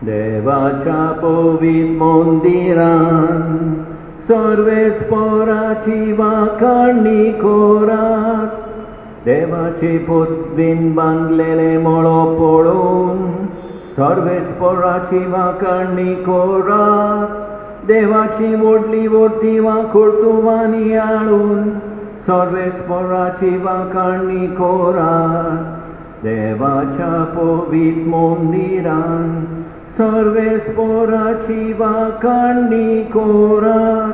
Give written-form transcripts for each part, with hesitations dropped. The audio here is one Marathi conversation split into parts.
देवाच्या पवित्र मंदिरान सर्वेस्पराची वाखाणणी करात. देवाचे पदवीन बांदलेले मळो पळोवन सर्वेस्पराची वाखाणणी करात. देवाची व्हडली व्हरती वाखोर्तुवांनी हाडून सर्वेस्पराची वाखाणणी करात. देवाच्या पवित्र मंदिरान सर्वेस्पराची वाखाणणी करात.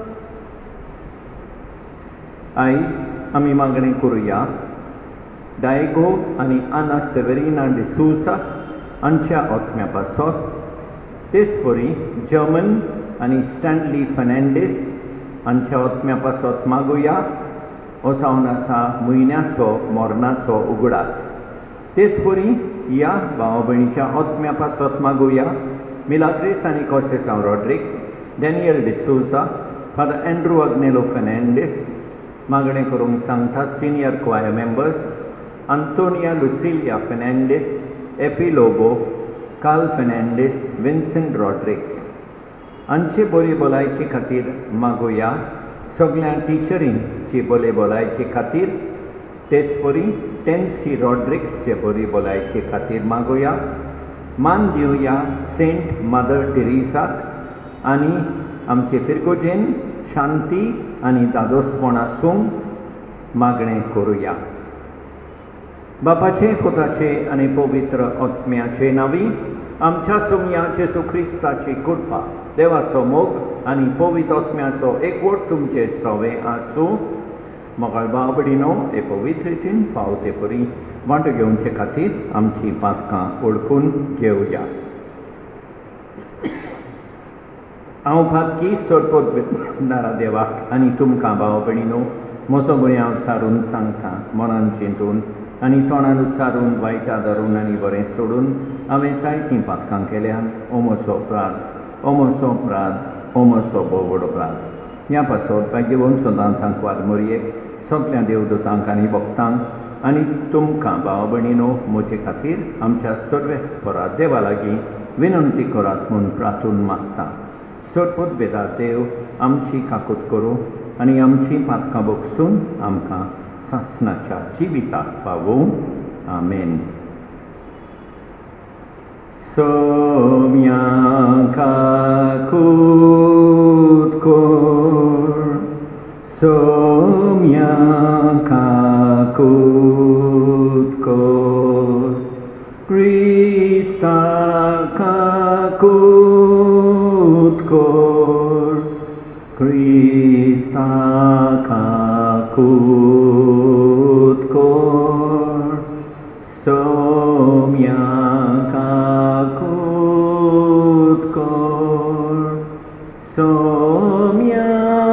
आयज आमी मागणें करुया डायगो आनी आना सेवेरिना डिसूसा हांच्या आत्म्या पासत. तेच परी जर्मन आनी स्टॅनली फर्नांडीस हांच्या आत्म्या पासत मागुया. हो जावन आसा म्हयन्याचो मरणाचो उगडास. तेच परी ह्या भाव भयणीच्या आत्म्या पासत मागुया. मिलाग्रेस आनी Conceicao Rodrigues, Daniel D'Souza, father Andrew Agnelo Fernandes मागणें करूंक सांगतात. Senior choir members Antonia Lucilia Fernandes, Effie Lobo, Carl Fernandes, Vincent Rodrigues हांचे बरे भलायके खातीर मागुया. सगळ्या टिचरींची बरे भलायके खातीर. तेच परी टेन्सी रॉड्रिक्सचे बरी भलायके खातीर मागुया. मान दिवया सेंट मदर टेरेसाक आनी आमचे फिरगोजेन शांती आनी दादोसपण आसूंक मागणें करुया. बापाचे पुताचे आनी पवित्र आत्म्याचे नांवी आमच्या सोमया जेसू क्रिस्ताची कृपा, देवाचो मोग आनी पवित्र आत्म्याचो एकवट तुमचे सवे आसूं. मोगाळ भाव भयणीनो, हे पवित्र रितीन फाव ते परी वांटो घेवचे खातीर आमची पातकां ओळखून घेवया. हांव पातकी सोडपोत नारा देवाक आनी तुमकां भाव भयणीनो म्हजो गुन्यांव उच्चारून सांगता. मनान चिंतून आनी तोंडान उच्चारून वायटा धरून आनी बरें सोडून हांवें जायतीं पातकां केल्यान हो म्हजो अपराध, हो म्हजो अपराध, हो म्हजो बोवड अपराध. ह्या पासत भाग्यवन सोदांचांक वाद मोरयेक सगळ्या देवदूतांक आनी भक्तांक आनी तुमकां भाव भयणीनो म्हजे खातीर आमच्या सर्वेस्परा देवा लागीं विनंती करात म्हूण प्रार्थून मागता. सोडपोत बेदार देव आमची काकूट करूं आनी आमची पातकां भोगसून आमकां सासणाच्या जिविताक पावूं. आमेन. सोम्या काकूट कोर, सोम्या काकूट कोर, क्रिस्ता काकूट कोर, क्रिस्ता काकूट कोर, सोम्या काकूट कोर, सोम्या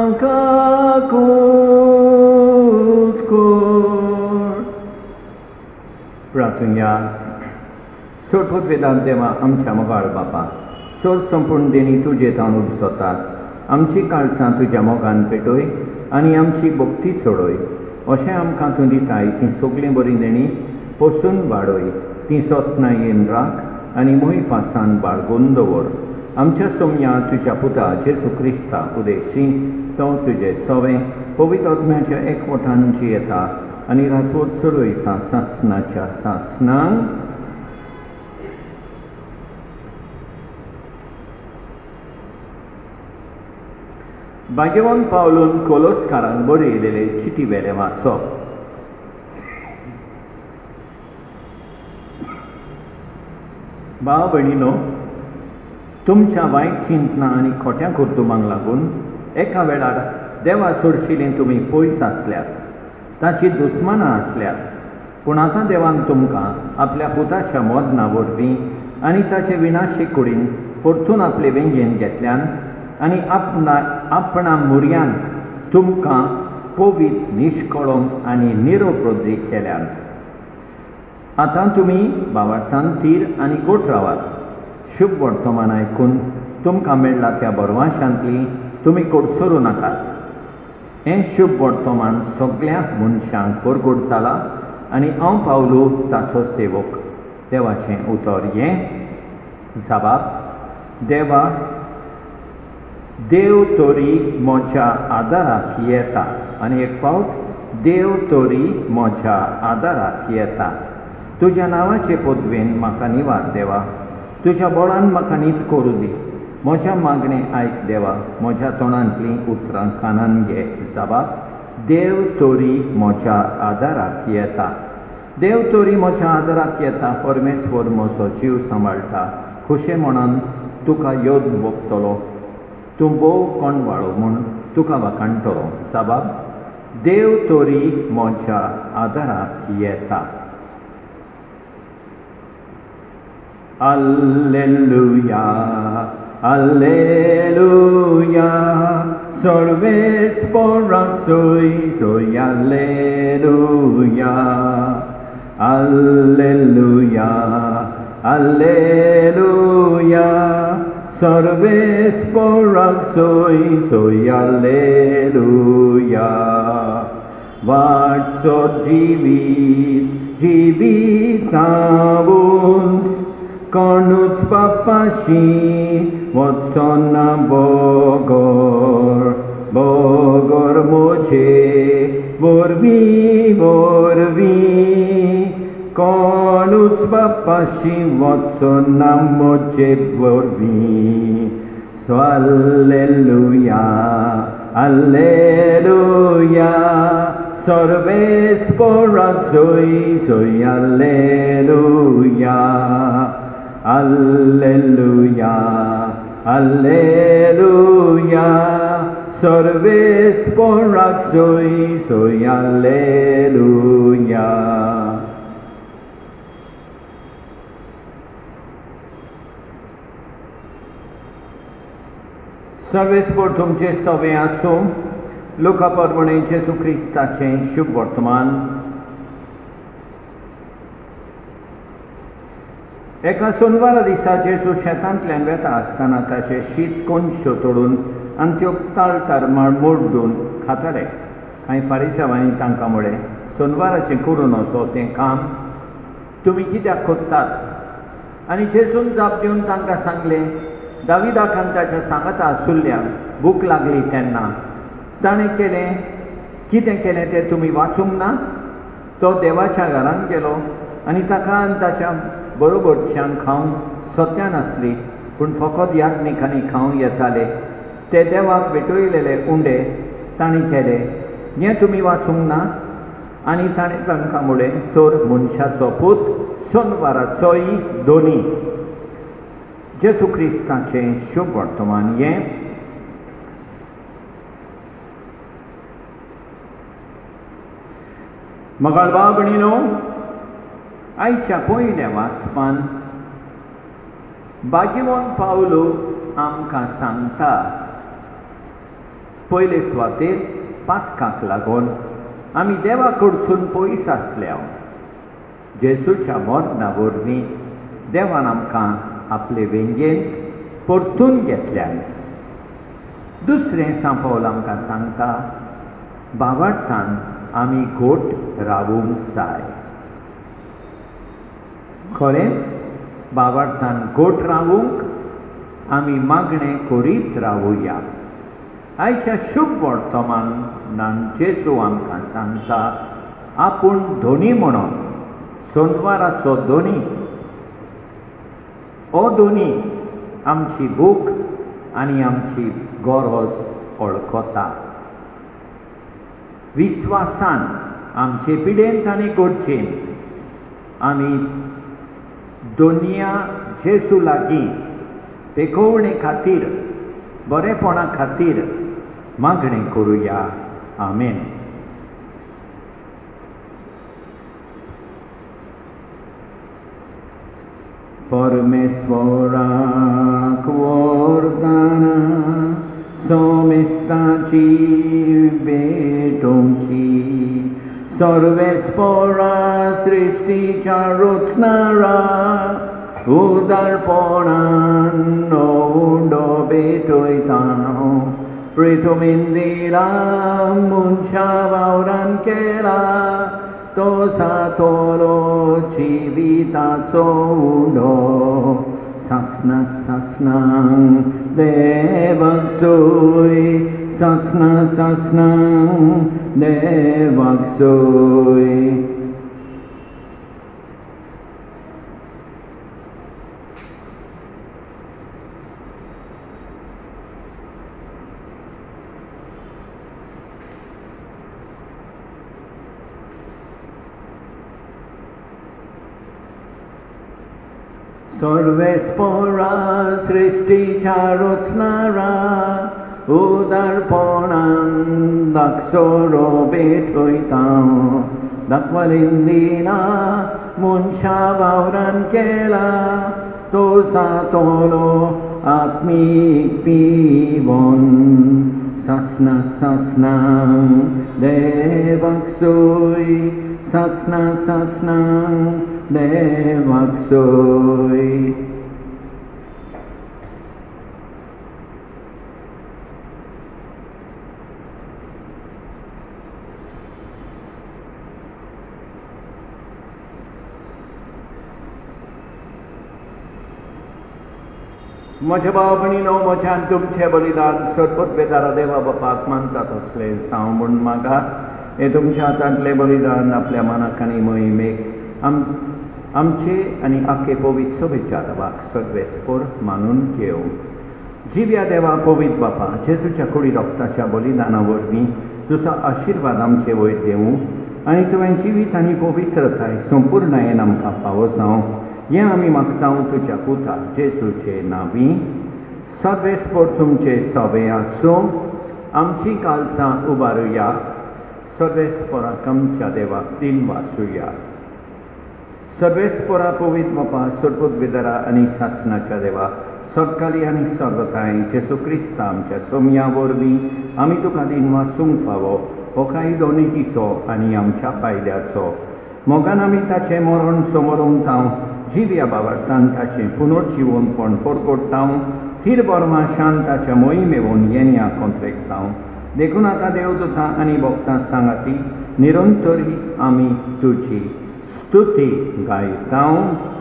काकूट कोर. प्रार्थुया. सोडपोत वेदांत देवा आमच्या मोगाळ बापा, सोड संपूर्ण देणी तुजे तांदूळ सोतात. आमची काळजां तुज्या मोगान पेटोय आनी आमची भक्ती चोडय. अशें आमकां तूं दिताय तीं सगळीं बरीं देणी पोसून वाडय. तीं सोतना येवन राख आनी मोही पासान बाळगून दवर. आमच्या सोमया तुज्या पुता जेसू क्रिस्ता उदेशी तो तुजें सवें पवित्र आत्म्याच्या एकवटान जियेता आनी राजवट चलयता सासणाच्या सासणांक. भाग्यवान पावलून कोलोसकारांक बरयलेले चिटी वेले वाचप. भाव भयणीनो, तुमच्या वायट चिंतना आनी खोट्या कुर्तुमांक लागून एका वेळार देवा सोडशिल्लीं तुमी पयस आसल्यात, ताची दुस्मानां आसल्यात. पूण आतां देवान तुमकां आपल्या पुताच्या मोदना वरवीं आनी ताचे विनाशी कुडीन परतून आपले वेंगेन घेतल्यान आनी आपणा मुर्यान तुमकां पवित्र, निश्कळंक आनी निरोपद्रीक केल्यान. आतां तुमी भावार्थान थीर आनी गोठ रावात. शुभ वर्तमान आयकून तुमकां मेळ्ळा त्या बरवाशांतली तुमी कोडसरू नाकात. हें शुभ वर्तमान सगळ्या मनशांक परगट जाला आनी हांव पावलो ताचो सेवक. देवाचें उतर हें. जबाब देवा देव तोरी म्हज्या आदाराक येता आनी एक फावट देव तोरी म्हज्या आदाराक येता तुज्या नांवाचे पदवेन म्हाका निवार देवा तुज्या बळान म्हाका न्हीद करूं दी म्हज्या मागणें आयक देवा म्हज्या तोंडांतलीं उतरां कानान घे जबाब देव तोरी म्हज्या आदाराक येता देव तोरी म्हज्या आदाराक येता परमेश्वर म्हजो जीव सांबाळटा खुशे म्हणून तुका योद भोगतलो तूं भोव कोणवाळो म्हूण तुका वाखाणटलो जबाब देव तोरी म्हज्या आदाराक येता Alleluia, Alleluia, Sorvesporak soy, Alleluia, Alleluia, Alleluia, Sorvesporak soy, Alleluia, Vatsot jivit navuns, Konuts papashi, Watsona Bogor moche, Vorvi, Konuts papashi, Watsona moche, Vorvi, so Alleluia, Alleluia, Sorves porak soy, Alleluia, Alleluia, Alleluia, Sorves porak soy, Alleluia. सर्वेस्पर तुमचे सवे आसूं लोकापरवणे जेजू क्रिस्ताचें शुभ वर्तमान एका सोनवारा दिसा जेजू शेतांतल्यान वेता आसतना ताचे शीत कोनश्यो तोडून आनी त्यो ताळटार मोडून खाताले कांय फारिसांवांनी तांकां म्हळें सोनवाराचें करून असो तें काम तुमी कित्याक कोत्तात आनी जेजून जाप दिवन तांकां सांगलें दाविदाक आनी ताच्या सांगाता आसुल्ल्या भूक लागली तेन्ना ताणें कितें केलें तें तुमी वाचूंक ना तो देवाच्या घरांत गेलो आनी ताका आनी ताच्या बरोबरच्यान खावंक सत्यान आसली पूण फकत याज्ञिकांनी खावंक येताले ते देवाक भेटयलेले उंडे ताणें केले हें तुमी वाचूंक ना आनी ताणें तांकां म्हळें तर मनशाचो पूत सोनवाराचोय दोनी जेजू क्रिस्ताचें शुभ वर्तमान हें मगाळ भयणीनो आयच्या पयल्या वाचपान भाग्यवान पावलो आमकां सांगता पयले सुवातेर पातकाक लागून आमी देवा कडसून पयस आसल्या जेजूच्या मरणा वरवीं देवान आमकां आपले वेंगेंत परतून घेतल्यान दुसरें सांपावल आमकां सांगता भावार्थान आमी घोट रावूंक जाय खरेंच भावार्थान घोट रावूंक आमी मागणें करीत रावुया आयच्या शुभ वर्तमानान जेजू आमकां सांगता आपूण धोनी म्हणून सोनवाराचो धोनी हो धोनी आमची भूक आनी आमची गरज वळखता विस्वासान आमचे पिडेंत आनी गोडचेन आमी दोनिया जेजू लागीं तेकोवणे खातीर बरेपणा खातीर मागणें करुया आमेन परमेश्वराक वरदाना सोमेस्ताची भेटोवची सर्वेस्परा सृश्टीच्या रचणारा उदारपणान उंडो भेटयता प्रेथोमेन दिला मनशा वावरान केला तो सातोलो जिविताचो उंडो सासना सासनां देवाक सोय सासना सासनां देवाक सोय सर्वेस्परा सृष्टीच्या रचणारा उदारपणान दाखसरो भेटयता दाखवलिंदीना मनशा वावरान केला तो सातोलो आत्मीक पिवोन सासना सासनां देवाक सोय सासना सासनां देवाक सोय म्हज्या भाव भयणीनो म्हज्यान तुमचें बलिदान सरपत बेदारा देवा बापाक मानतात असलें सांव म्हूण मागात हें तुमच्या हातांतलें बलिदान आपल्या मनाक आनी मोहिमेक आमचे आनी आखे पवित्र सभेच्या देवाक सर्वेस्पर मानून घेवं जिव्या देवा पवित्र बापा जेजूच्या कुडी रक्ताच्या बलिदाना वरवीं तुजो आशिर्वाद आमचे वयर देवूं आनी तुवें जिवीत आनी पवित्रताय संपूर्णयेन आमकां फावो जावं हें आमी मागता तुज्या पुता जेजूचे नांवी सर्वेस्पर तुमचे सवे आसूं आमची काळजां उबारुया सर्वेस्पराक आमच्या देवाक दिन वासुया सर्वेस्परा पवित्र बापा सरपत बेदारा आनी सासनाच्या देवा सत्काली आनी सर्वकाय जेजू क्रिस्ता आमच्या सोमया वरवीं आमी तुका दिन वासूंक फावो हो कायदो नितीचो आनी आमच्या फायद्याचो मोगान आमी ताचें मरण समोरून जिव्या बाबार्थान ताचें पुनर्जीवनपण परगोडटाव थीर बर्मा शांताच्या मोहिमेवून येण्या कोंत्रेकताव देखून आतां देवदूतां आनी भक्तां सांगाती निरंतरी आमी तुजी स्तुती गायताव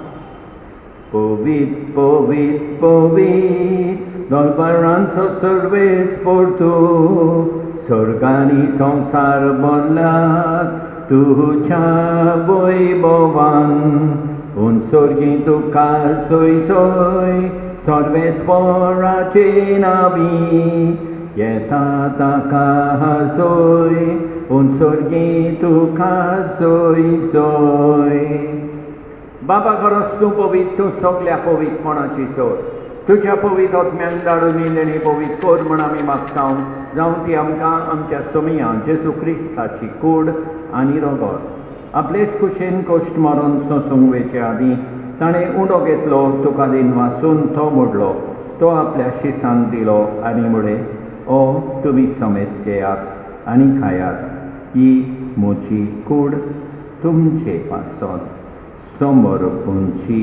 पवित्र पवित्र पवित्र दरबारांचो सर्वेस्पर तूं स्वर्गानी संसार बदलात तुझ्या वैभवान उंचोर्गी तुका सोय सोय सर्वेस्पराचे नावी येता ताका सोय उंचोर्गी तुका सोय सोय बाबा खरोच तूं पवित्र तूं सगल्या पवित्रपणाची सोय तुज्या पवित्र आत्म्यान धाडून निंदणी पवित्र कर म्हण आमी मागता जावं ती आमकां आमच्या सोमया जेजू क्रिस्ताची कूड आनी रगत आपलेच कुशेन कश्ट मरण सोंसूंक वेचे आदीं ताणें उंडो घेतलो तुका दिन वासून तो मोडलो तो आपल्या शिसांक दिलो आनी म्हळें ओ तुमी समेस घेयात आनी खायात ही म्हजी कूड तुमचे पासून समर्पूंची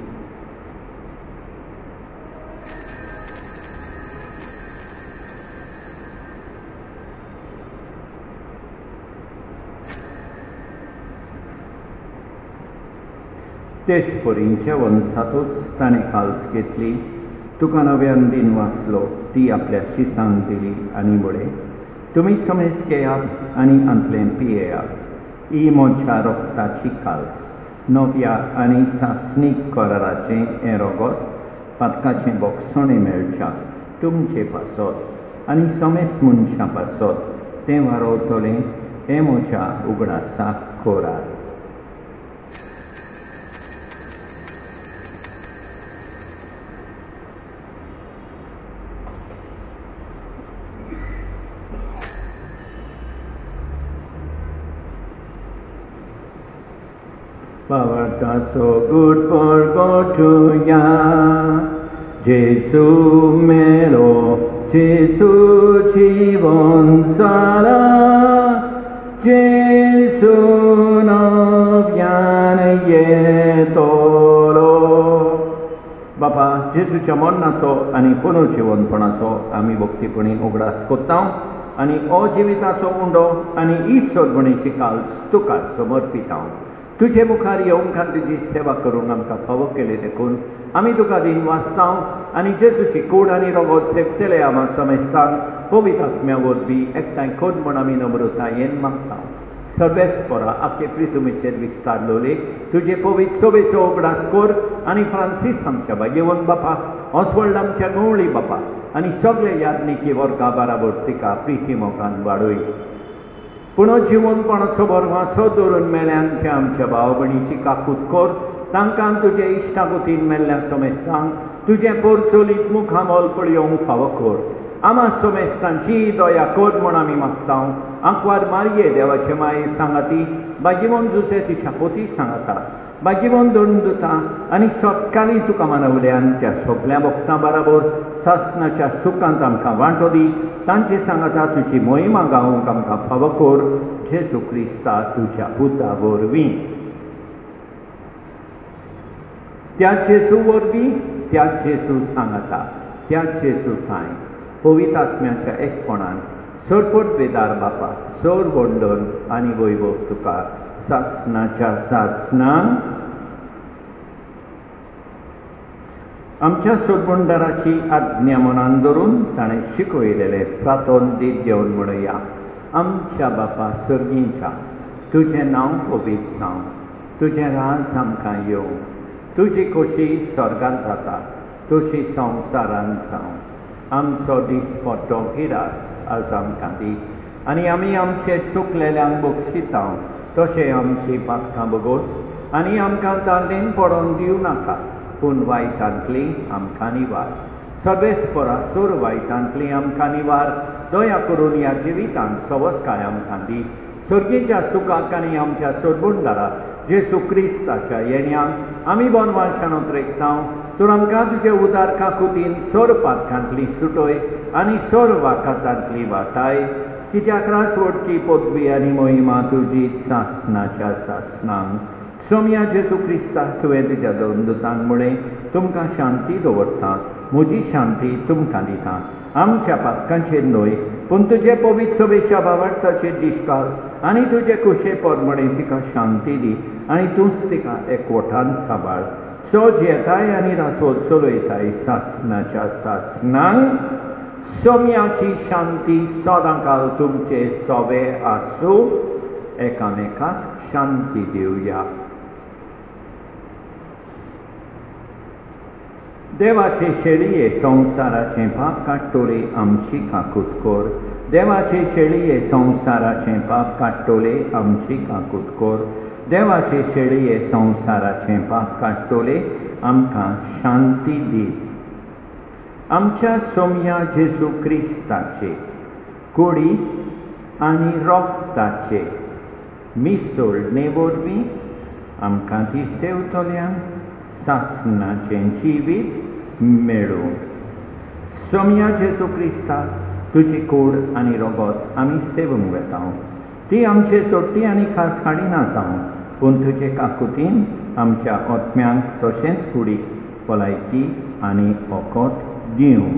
तेच परींच्या वंशातूच ताणें काल्स घेतली तुका नव्यान दिन वाचलो ती आपल्या शिसांक दिली आनी म्हळें तुमी समेस घेयात आनी अंतलें पियेयात ही म्हज्या रक्ताची काल्स नव्या आनी सासणीक कराराचें हें रगत पातकाचें बोगसणें मेळच्या तुमचे पासत आनी समेस मनशां पासत तें वारोवतलें हें म्हज्या उगडासाक कोरात Pavataso good porgotuya Jesu melo Jesu chivon sala Jesu navyan yetolo Bapa Jesuच्या मरणाचो आनी पुनर्जीवनपणाचो आमी भक्तीपणी उगडास कोत्ता आनी अजिविताचो उंडो आनी ईश्वरपणीची काल्स तुका समर्पिता तुजे मुखार येवंक आनी तुजी सेवा करूंक आमकां फावो केले देखून आमी तुका दिन वाचतां आनी जेजूची कूड आनी रगत सेवतले आमा समेस्तान पवित्र आत्म्या वरवीं एकठांय कर म्हूण आमी नम्रतायेन मागता सर्वेस्परा आख्खे पृथ्वीचेर विस्तारलोले तुजे पवित्र सोबेचो उगडास कर आनी फ्रांसीस आमच्या भाग्यवन बापा ऑस्वल्ड आमच्या गवळी बापा आनी सगळे याज्ञिकी वर्गा बराबर तिका प्रिती मोगान वाडय पुनर्जीवनपणाचो भरवासो दवरून मेल्यांच्या आमच्या भाव भयणीची काकूट कर तांकां तुजे इश्टागतीन मेल्ल्या समेस्तांक तुजे पोरचोलीत मुखामोल पळयोवंक फावो कर आमा समेस्तांची दया कर म्हूण आमी मागता आंकवार मारये देवाचे माये सांगाती भाग्यवन जुसे तिच्या पोती सांगाता भाग्यवन दोंडुता आनी सत्काली तुका मानवल्यान त्या सगळ्या भक्तां बराबर सासणाच्या सुखांत आमकां वांटो दी तांचे सांगाता तुजी मोहिमा गावूंक आमकां फावो कर जेजू क्रिस्ता तुज्या पुता वरवीं त्या जेजू वरवीं त्या जेजू सांगाता त्या जेजू थंय पवित्र आत्म्याच्या एकपणान सरपट बेदार बापा सर वंडन आनी वैभव तुका सासणाच्या सासणान आमच्या सोडबंडाराची आज्ञा मनान धरून ताणें शिकयलेले प्रार्थन दीत घेवन म्हणया आमच्या बापा सर्गींच्या तुजें नांव पवित्र जावं तुजें राज आमकां येवं तुजी खोशी स्वर्गांत जाता तशी संवसारांत जावं आमचो दिसपट्टो गिरास आज आमकां दी आनी आमी आमचे चुकलेल्यांक बक्षिता तशें आमची पातकां बगोस आनी आमकां दालेन पडोवन दिवं नाका पूण वायटांतली आमकां निवार सर्वेस्परा सोर वायटांतली आमकां निवार दया करून ह्या जिवितांत सवस्काय आमकां दी सर्गेच्या सुखाक आनी आमच्या सोडबुंडारा जेजू क्रिस्ताच्या येण्याक आमी बनवाशानोत रेखता तर आमकां तुजे उदार काकुतीन सोर पातकांतली सुटोय आनी सोर वाकातांतली वाटाय कित्याक रासवडकी पदवी आनी मोहिमा तुजीच सासणाच्या सासणांक सोम्या जेजू क्रिस्ता तुवें तुज्या दोनदुतान मुळे तुमकां शांती दवरता म्हजी शांती तुमकां दिता आमच्या पातकांचेर न्हय पूण तुजे पवित्र सभेच्या भावार्थाचेर दिश्काल आनी तुजे कुशे परमणे तिका शांती दी आनी तूंच तिका एकवटान सांबाळ सोज येताय आनी रासोल चलयताय सासणाच्या सासणांक सोम्याची शांती सदांकाल तुमचे सोबे आसूं एकामेकाक शांती दिवया देवाचे शेळये संवसाराचे पाप काडटोले आमची काकूट कर देवाचे शेळये संवसाराचे पाप काडटोले आमची काकूट कर देवाचे शेळये संवसाराचे पाप काडटोले आमकां शांती दी आमच्या सोम्या जेजू क्रिस्ताचे कुडी आनी रोगताचे मिसळणे वरवीं आमकां ती सेवतल्यांक सासणाचें जिवीत मेळूं सोम्या जेजू क्रिस्ता तुजी कूड आनी रगत आमी सेवूंक वेता ती आमचे सोडटी आनी खास हाडिना जावं पूण तुजे काकुतीन आमच्या आत्म्यांक तशेंच कुडीक भलायकी आनी ओकोत दिवं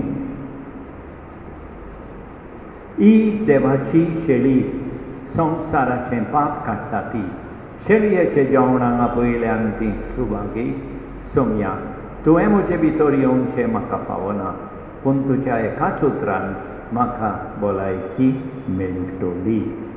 ही देवाची शेळी संवसाराचें पाप काडटा ती शेळयेचे जेवणाक आपयल्यान ती सुवागी सोम्या तुवें म्हजे भितर येवचें म्हाका फावना पूण तुज्या एकाच उतरान म्हाका भलायकी मेळटली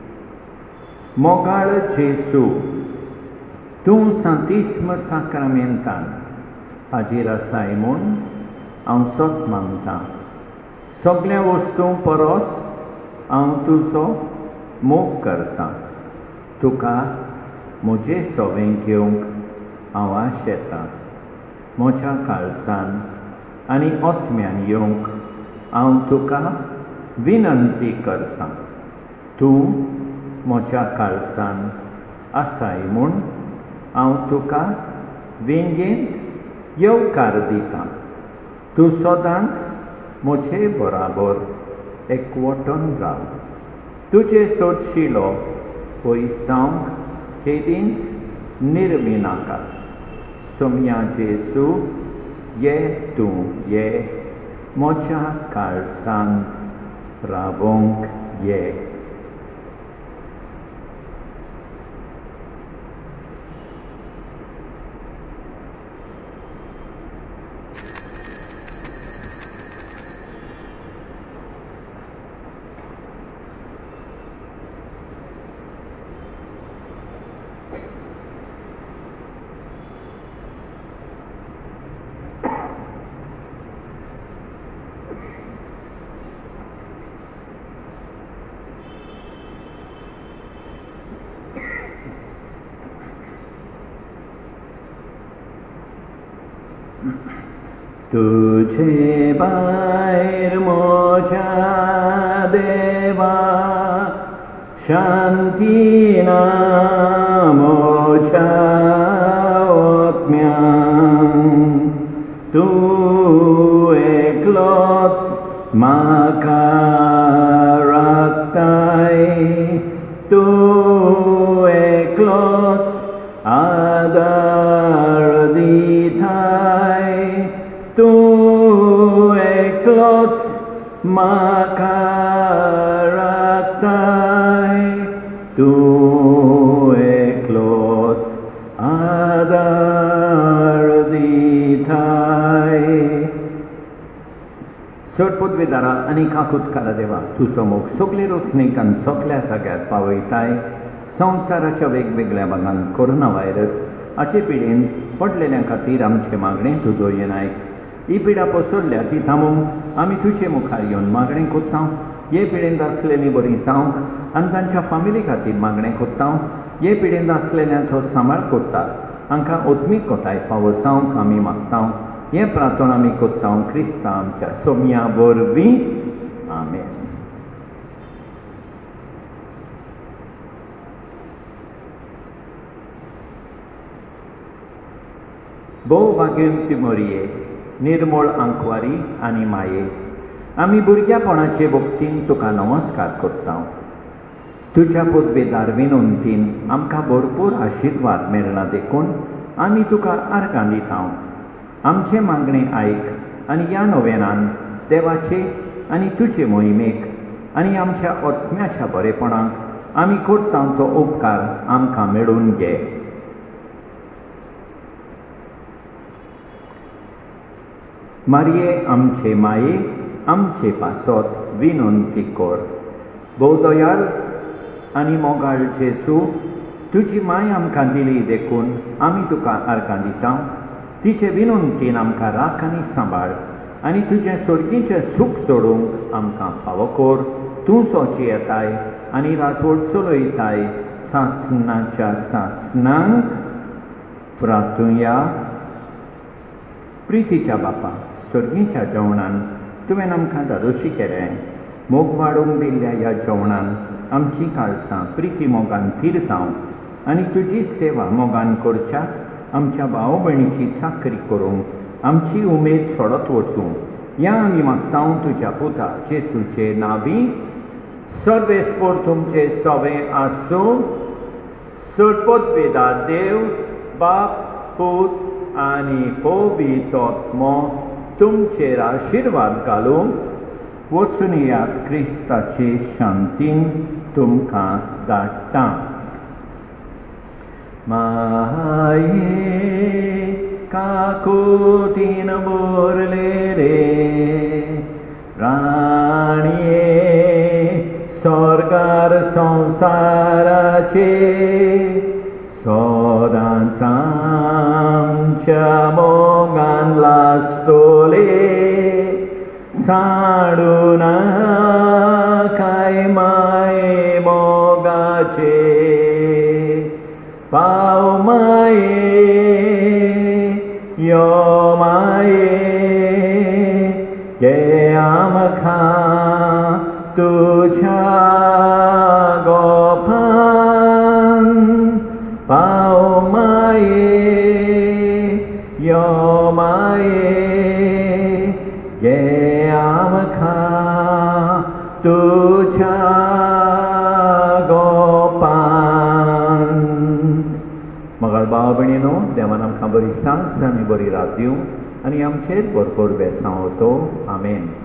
मोगाळ जेजू तूं सांतिस्म साक्रामेंतान हाजीर आसाय म्हूण हांव सत मागतां सगळ्या वस्तूं परस हांव तुजो मोग करतां तुका म्हजे सोवें घेवंक हांव आशेतां म्हज्या काळजान आनी आत्म्यान येवंक हांव तुका विनंती करतां तूं म्हज्या काळजान आसाय म्हूण हांव तुका वेंगेंत येवकार दितां तूं सदांच म्हजे बराबर एकवटून राव तुजे सोडशिलो पयस जावंक केदींच निर्विनाका सोम्या जेजू ये तूं ये म्हज्या काळजांत रावोंक ये तुझे भायर मोच्या देवा शांती ना मोच्या ओतम्यान तू एकलोच म्हाका राखताय तू एकलोच आदार दिताय तू एकलोच म्हाका राखताय तू एकलोच आदार दिताय सोडपोतवेदारा आनी काकुतकारा देवा तुजो मोग सगले रोचणीक आनी सगल्या जाग्यार पावयताय संवसाराच्या वेगवेगळ्या भागांत कोरोना व्हायरस हाचे पिडेन पडलेल्या खातीर आमचे मागणे तूं दोयन आयक ही पिडा पसरल्या ती थांबोवंक आमी तुजे मुखार येवन मागणें कोत्ता हे पिडेंत आसलेलीं बरीं जावंक आनी तांच्या फामिली खातीर मागणें कोत्ता हे पिडेंत आसलेल्यांचो सांबाळ कोत्ता हांकां ओत्मीक कोटाय फावो जावंक आमी मागता हें प्रार्थना आमी कोत्ता क्रिस्ता आमच्या सोम्या वरवीं आमेन. भोव भाग्यवंती मरिये निर्मळ आंकवारी आनी माये आमी भुरग्यापणाचे भक्तीन तुका नमस्कार करता. तुज्या पदवेदार विनंतीन आमकां भरपूर आशिर्वाद मेळना देखून आमी तुका आर्गां दिता. आमचे मागणें आयक आनी ह्या नोवेनान देवाचे आनी तुजे मोहिमेक आनी आमच्या आत्म्याच्या बरेपणाक आमी करता तो उपकार आमकां मेळून घे. मारये आमचे माये आमचे पासत विनंती कर. भोवदयाळ आनी मोगाळ जेजू तुजी माय आमकां दिली देखून आमी तुका आर्गां दिता. तिचे विनंतीन आमकां राख आनी सांबाळ आनी तुजें सर्गीचें सूख सोडूंक आमकां फावो कर. तूं सोची येताय आनी राजवट चलयताय सासणाच्या सासणांक प्रार्थुया. प्रितीच्या बापा सर्गीच्या जेवणान तुवें आमकां धादोशी केलें. मोग वाडोवंक दिल्ल्या ह्या जेवणान आमची काळसां प्रिती मोगान थीर जावं आनी तुजी सेवा मोगान करच्या आमच्या भाव भयणीची चाकरी करूंक आमची उमेद सोडत वचूं ह्या आमी मागता तुज्या पुता जेजूचे नांवी. सर्वेस्पोर तुमचे सवें आसूं. सोडपोतवेदार देव बाप पूत आनी पवित्र आत्मो तुमचेर आशिर्वाद घालूं. वचून यात क्रिस्ताचे शांतीन तुमकां धाडटा. माये काकुतीन भरले रे राणये स्वर्गार संसाराचे सदांच आमच्या मोगान लास्तोले साडू नाकाय माये मोगाचे पाव माये यो माये गे आमकां तुझ्या गोपान पाव माये यो माये गे आमकां तुझ्या गोपान. मगर भाव भयणीनो देवान आमकां बरी सांस आनी बरी रात दिवं आनी आमचेर भरपूर बेसांव होतो. आमेन.